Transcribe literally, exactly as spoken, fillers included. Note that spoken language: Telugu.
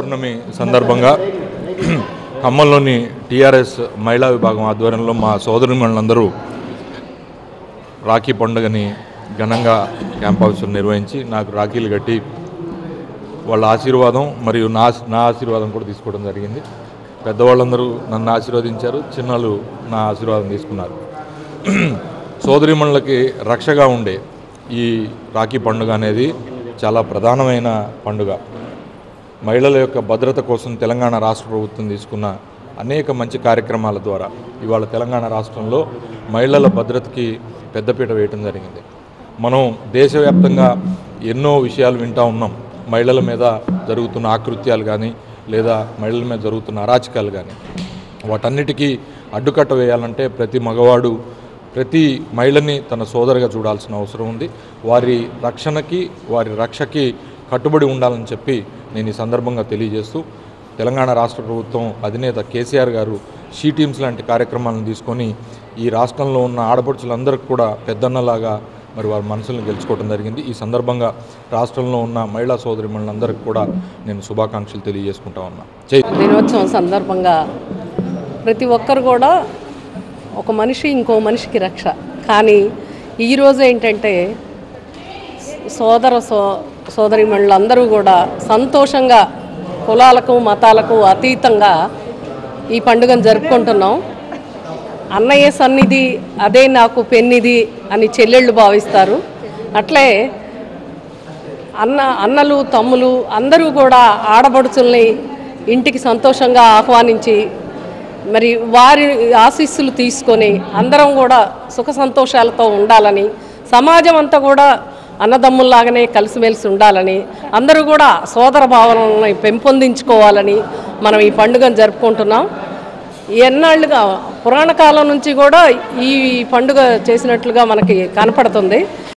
పౌర్ణమి సందర్భంగా ఖమ్మంలోని టీఆర్ఎస్ మహిళా విభాగం ఆధ్వర్యంలో మా సోదరిమణులందరూ రాఖీ పండుగని ఘనంగా క్యాంప్ హౌస్లో నిర్వహించి నాకు రాఖీలు కట్టి వాళ్ళ ఆశీర్వాదం మరియు నా నా ఆశీర్వాదం కూడా తీసుకోవడం జరిగింది. పెద్దవాళ్ళందరూ నన్ను ఆశీర్వదించారు, చిన్నలు నా ఆశీర్వాదం తీసుకున్నారు. సోదరిమణులకి రక్షగా ఉండే ఈ రాఖీ పండుగ అనేది చాలా ప్రధానమైన పండుగ. మహిళల యొక్క భద్రత కోసం తెలంగాణ రాష్ట్ర ప్రభుత్వం తీసుకున్న అనేక మంచి కార్యక్రమాల ద్వారా ఇవాళ తెలంగాణ రాష్ట్రంలో మహిళల భద్రతకి పెద్దపీట వేయటం జరిగింది. మనం దేశవ్యాప్తంగా ఎన్నో విషయాలు వింటూ ఉన్నాం. మహిళల మీద జరుగుతున్న ఆకృత్యాలు కానీ లేదా మహిళల మీద జరుగుతున్న అరాచకాలు కానీ, వాటన్నిటికీ అడ్డుకట్ట వేయాలంటే ప్రతి మగవాడు ప్రతి మహిళని తన సోదరుగా చూడాల్సిన అవసరం ఉంది. వారి రక్షణకి వారి రక్షకి కట్టుబడి ఉండాలని చెప్పి నేను ఈ సందర్భంగా తెలియజేస్తూ, తెలంగాణ రాష్ట్ర ప్రభుత్వం అధినేత కేసీఆర్ గారు షీ టీమ్స్ లాంటి కార్యక్రమాలను తీసుకొని ఈ రాష్ట్రంలో ఉన్న ఆడపడుచులందరికీ కూడా పెద్దన్నలాగా మరి వారి మనసులను గెలుచుకోవడం జరిగింది. ఈ సందర్భంగా రాష్ట్రంలో ఉన్న మహిళా సోదరిమణులందరికీ కూడా నేను శుభాకాంక్షలు తెలియజేసుకుంటా ఉన్నా. దినోత్సవం సందర్భంగా ప్రతి ఒక్కరు కూడా ఒక మనిషి ఇంకో మనిషికి రక్ష. కానీ ఈరోజు ఏంటంటే సోదర సో సోదరిమణులందరూ కూడా సంతోషంగా కులాలకు మతాలకు అతీతంగా ఈ పండుగను జరుపుకుంటున్నాం. అన్నయ్య సన్నిధి అదే నాకు పెన్నిది అని చెల్లెళ్ళు భావిస్తారు. అట్లే అన్న అన్నలు తమ్ములు అందరూ కూడా ఆడబడుచుల్ని ఇంటికి సంతోషంగా ఆహ్వానించి మరి వారి ఆశీస్సులు తీసుకొని అందరం కూడా సుఖ సంతోషాలతో ఉండాలని, సమాజం అంతా కూడా అన్నదమ్ముల్లాగానే కలిసిమెలిసి ఉండాలని, అందరూ కూడా సోదర భావనని పెంపొందించుకోవాలని మనం ఈ పండుగను జరుపుకుంటున్నాం. ఎన్నాళ్ళుగా పురాణ కాలం నుంచి కూడా ఈ పండుగ చేసినట్లుగా మనకి కనపడుతుంది.